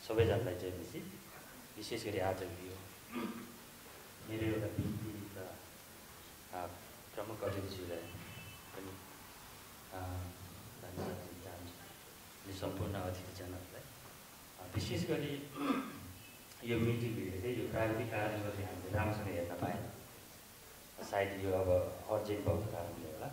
सबैजनालाई चाहिँ विशेष गरी आज यो मेरो एउटा बिन्ती र प्रमुख अतिथिज्यूलाई पनि धन्यवाद दिन चाहन्छु। सम्पूर्ण अतिथिजनहरूलाई विशेष गरी यो म्युजिक भिडियो चाहिँ यो प्राविधिक कारणले गर्दा हामीले राम्रोसँग हेर्न पाएन, सायद यो अब अर्जेन्ट भएको कारणले होला।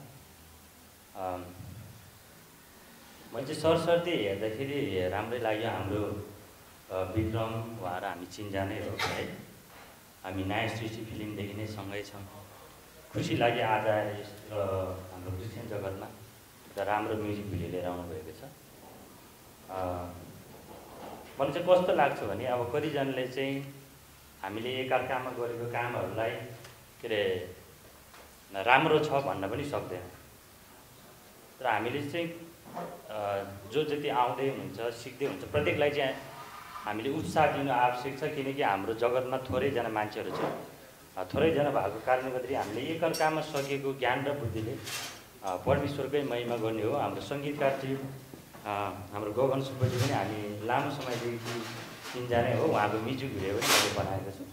मैले चाहिँ सरसर्ती हेर्दाखेरि राम्रै लाग्यो। हाम्रो विक्रम उहाँ र हामी चिनजानै हो है, हामी नयाँ सृष्टि फिल्मदेखि नै सँगै छौँ। खुसी लाग्यो आज हाम्रो क्रिस्चियन जगतमा एउटा राम्रो म्युजिक भिडियो लिएर आउनुभएको छ। मलाई चाहिँ कस्तो लाग्छ भने अब कतिजनाले चाहिँ हामीले एकअर्कामा गरेको कामहरूलाई के अरे राम्रो छ भन्न पनि सक्दैन, तर हामीले चाहिँ जो जति आउँदै हुन्छ सिक्दै हुन्छ प्रत्येकलाई चाहिँ हामीले उत्साह दिनु आवश्यक छ। किनकि हाम्रो जगतमा थोरैजना मान्छेहरू छ, थोरैजना भएको कारणले गर्दाखेरि हामीले एकअर्कामा सकेको ज्ञान र बुद्धिले परमेश्वरकै महिमा गर्ने हो। हाम्रो सङ्गीतकार टिम हाम्रो गगन सुब्बाजी पनि हामी लामो समयदेखि चिनजानै हो, उहाँको म्युजिक भिडियो पनि मैले बनाएको छु।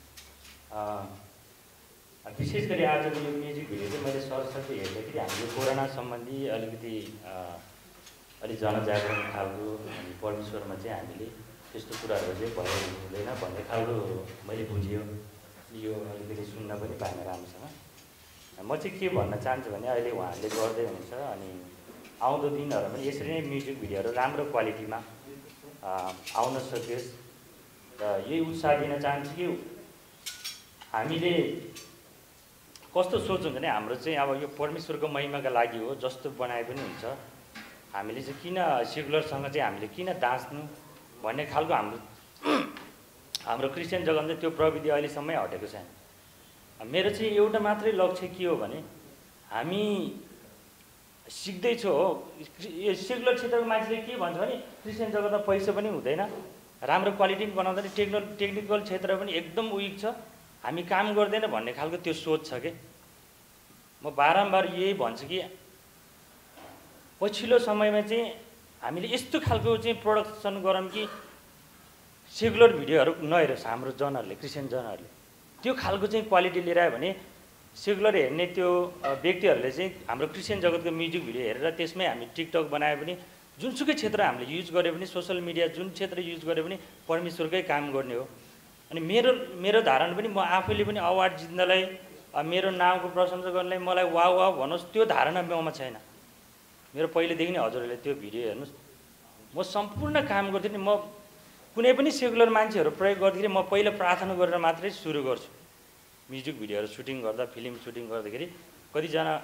विशेष गरी आजको यो म्युजिक भिडियो चाहिँ मैले सरसर्ती हेर्दाखेरि हामीले कोरोना सम्बन्धी अलिकति अलिक जनजागरण खालको अनि परमेश्वरमा चाहिँ हामीले त्यस्तो कुराहरू चाहिँ भयो हुँदैन भन्ने खालको मैले बुझ्यो। यो अलिकति सुन्न पनि पाएन राम्रोसँग। म चाहिँ के भन्न चाहन्छु भने अहिले उहाँहरूले गर्दै हुनुहुन्छ अनि आउँदो दिनहरूमा पनि यसरी नै म्युजिक भिडियोहरू राम्रो क्वालिटीमा आउन सकियोस् र यही उत्साह दिन चाहन्छु कि हामीले कस्तो सोच हुन्छ भने हाम्रो चाहिँ अब यो परमेश्वरको महिमाका लागि हो जस्तो बनाए पनि हुन्छ। हामीले चाहिँ किन सेकुलरसँग चाहिँ हामीले किन दाँच्नु भन्ने खालको हाम्रो क्रिस्चियन जगतमा चाहिँ त्यो प्रविधि अहिलेसम्मै हटेको छैन। मेरो चाहिँ एउटा मात्रै लक्ष्य के हो भने हामी सिक्दैछु हो। यो सेकुलर क्षेत्रको मान्छेले के भन्छ भने क्रिस्चियन जगतमा पैसा पनि हुँदैन, राम्रो क्वालिटी पनि बनाउँदैन, टेक्निकल क्षेत्र पनि एकदम विक छ, हामी काम गर्दैन भन्ने खालको त्यो सोच छ कि म बारम्बार यही भन्छु कि पछिल्लो समयमा चाहिँ हामीले यस्तो खालको चाहिँ प्रोडक्सन गरौँ कि सेकुलर भिडियोहरू नहेरोस् हाम्रो जनहरूले, क्रिस्चियन जनहरूले त्यो खालको चाहिँ क्वालिटी लिएर आयो भने सेकुलर हेर्ने त्यो व्यक्तिहरूले चाहिँ हाम्रो क्रिस्चियन जगतको म्युजिक भिडियो हेरेर त्यसमै हामी टिकटक बनायो भने जुनसुकै क्षेत्र हामीले युज गरे पनि सोसल मिडिया जुन क्षेत्र युज गरे पनि परमेश्वरकै काम गर्ने हो। अनि मेरो धारणा पनि म आफैले पनि अवार्ड जित्नलाई मेरो नामको प्रशंसा गर्नलाई मलाई वाह वाह भन्नुहोस् त्यो धारणा ममा छैन। मेरो पहिलेदेखि नै हजुरहरूले त्यो भिडियो हेर्नुहोस्, म सम्पूर्ण काम गर्थेँ नि। म कुनै पनि सेकुलर मान्छेहरू प्रयोग गर्दाखेरि म पहिला प्रार्थना गरेर मात्रै सुरु गर्छु। म्युजिक भिडियोहरू सुटिङ गर्दा फिल्म सुटिङ गर्दाखेरि कतिजना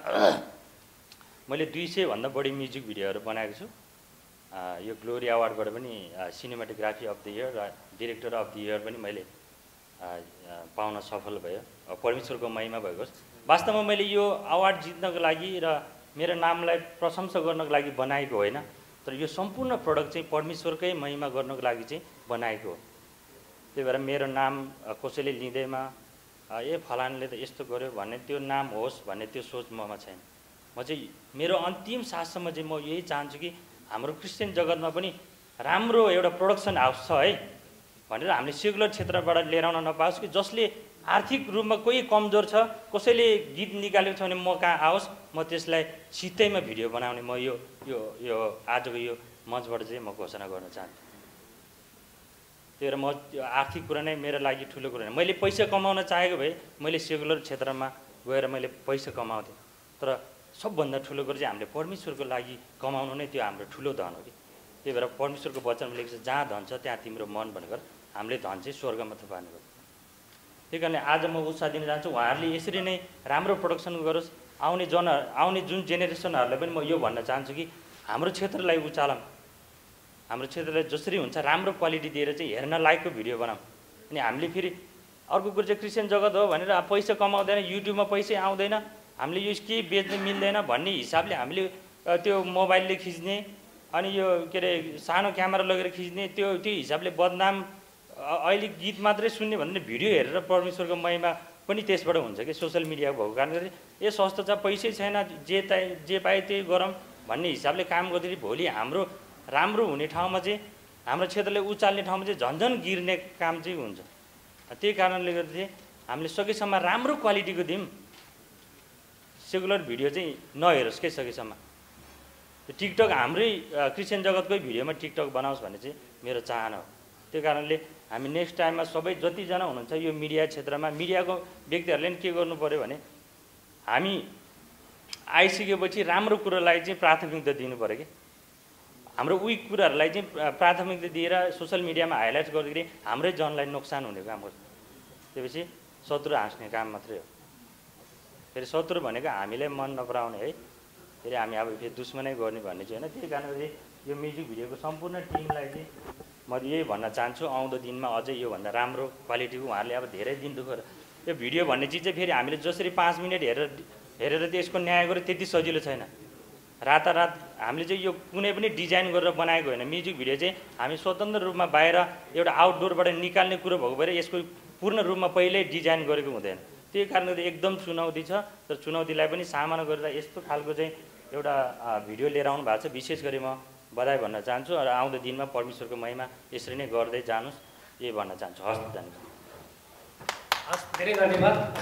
मैले 200 भन्दा बढी म्युजिक भिडियोहरू बनाएको छु। यो ग्लोरी अवार्डबाट पनि सिनेमाटोग्राफी अफ द इयर र डिरेक्टर अफ द इयर पनि मैले पाउन सफल भयो। परमेश्वरको महिमा भएको होस्। वास्तवमा मैले यो अवार्ड जित्नको लागि र मेरो नामलाई प्रशंसा गर्नको लागि बनाएको होइन, तर यो सम्पूर्ण प्रोडक्ट चाहिँ परमेश्वरकै महिमा गर्नको लागि चाहिँ बनाएको हो। त्यही भएर मेरो नाम कसैले लिँदैमा फलानले त यस्तो गर्यो भन्ने त्यो नाम होस् भन्ने त्यो सोच ममा छैन। म चाहिँ मेरो अन्तिम साससम्म चाहिँ म यही चाहन्छु कि हाम्रो क्रिस्चियन जगतमा पनि राम्रो एउटा प्रोडक्सन हाउस छ है भनेर हामीले सेकुलर क्षेत्रबाट लिएर आउन नपाओस् कि जसले आर्थिक रूपमा कोही कमजोर छ, कसैले गीत निकालेको छ भने म कहाँ आओस्, म त्यसलाई सिधैमा भिडियो बनाउने म यो आजको यो मञ्चबाट चाहिँ म घोषणा गर्न चाहन्छु। त्यही भएर म आर्थिक कुरा नै मेरो लागि ठुलो कुरा होइन। मैले पैसा कमाउन चाहेको भए मैले सेकुलर क्षेत्रमा गएर मैले पैसा कमाउँथेँ, तर सबभन्दा ठुलो कुरा चाहिँ हामीले परमेश्वरको लागि कमाउनु नै त्यो हाम्रो ठुलो धन हो कि। त्यही भएर परमेश्वरको वचनमा लेखेको छ जहाँ धन छ त्यहाँ तिम्रो मन भनेर हामीले धन चाहिँ स्वर्गमा थुपार्नु पर्छ। त्यही कारणले आज म उत्साह दिन चाहन्छु उहाँहरूले यसरी नै राम्रो प्रोडक्सन गरोस्। आउने जुन जेनेरेसनहरूलाई पनि म यो भन्न चाहन्छु कि हाम्रो क्षेत्रलाई उचालौँ, हाम्रो क्षेत्रलाई जसरी हुन्छ राम्रो क्वालिटी दिएर चाहिँ हेर्न लायकको भिडियो बनाऊँ। अनि हामीले फेरि अर्को कुरो चाहिँ क्रिस्चियन जगत हो भनेर पैसा कमाउँदैन, युट्युबमा पैसै आउँदैन, हामीले यो केही बेच्न मिल्दैन भन्ने हिसाबले हामीले त्यो मोबाइलले खिच्ने अनि यो के अरे सानो क्यामेरा लगेर खिच्ने त्यो हिसाबले बदनाम। अहिले गीत मात्रै सुन्ने भन्ने भिडियो हेरेर परमेश्वरको महिमा पनि त्यसबाट हुन्छ कि सोसल मिडिया भएको कारणले ए सस्तो छ पैसै छैन जे पाए त्यही गरौँ भन्ने हिसाबले काम गर्दाखेरि भोलि हाम्रो राम्रो हुने ठाउँमा चाहिँ हाम्रो क्षेत्रले उचाल्ने ठाउँमा चाहिँ झन्झन गिर्ने काम चाहिँ हुन्छ। त्यही कारणले गर्दा चाहिँ हामीले सकेसम्म राम्रो क्वालिटीको दिउँ, सेकुलर भिडियो चाहिँ नहेरोस् के सकेसम्म। टिकटक हाम्रै क्रिस्चियन जगतकै भिडियोमा टिकटक बनाओस् भन्ने चाहिँ मेरो चाहना हो। त्यो कारणले हामी नेक्स्ट टाइममा सबै जतिजना हुनुहुन्छ यो मिडिया क्षेत्रमा मिडियाको व्यक्तिहरूले नि के गर्नु पर्यो भने हामी आइसकेपछि राम्रो कुरोलाई चाहिँ प्राथमिकता दिनु पर्यो कि हाम्रो विक कुराहरूलाई चाहिँ प्राथमिकता दिएर सोसल मिडियामा हाइलाइट गर्दाखेरि हाम्रै जनलाई नोक्सान हुने काम गर्छ। त्यसपछि शत्रु हाँस्ने काम मात्रै हो। फेरि शत्रु भनेको हामीलाई मन नपराउने है, फेरि हामी अब फेरि दुश्मनै गर्ने भन्ने चाहिँ होइन। त्यही कारणले यो म्युजिक भिडियोको सम्पूर्ण टिमलाई चाहिँ म यही भन्न चाहन्छु, आउँदो दिनमा अझै योभन्दा राम्रो क्वालिटीको उहाँहरूले अब धेरै दिन दुःख यो भिडियो भन्ने चिज चाहिँ फेरि हामीले जसरी 5 मिनट हेरेर त्यसको न्याय गर्यो त्यति सजिलो छैन। रातारात हामीले चाहिँ यो कुनै पनि डिजाइन गरेर बनाएको होइन। म्युजिक भिडियो चाहिँ हामी स्वतन्त्र रूपमा बाहिर एउटा आउटडोरबाट निकाल्ने कुरो भएको भएर यसको पूर्ण रूपमा पहिल्यै डिजाइन गरेको हुँदैन। त्यही कारणले एकदम चुनौती छ, तर चुनौतीलाई पनि सामना गरेर यस्तो खालको चाहिँ एउटा भिडियो लिएर आउनु भएको छ। विशेष गरी म बधाई भन्न चाहन्छु र आउँदो दिनमा परमेश्वरको महिमा यसरी नै गर्दै जानुहोस्, यही भन्न चाहन्छु। हस्, धन्यवाद। हस्, धेरै धन्यवाद।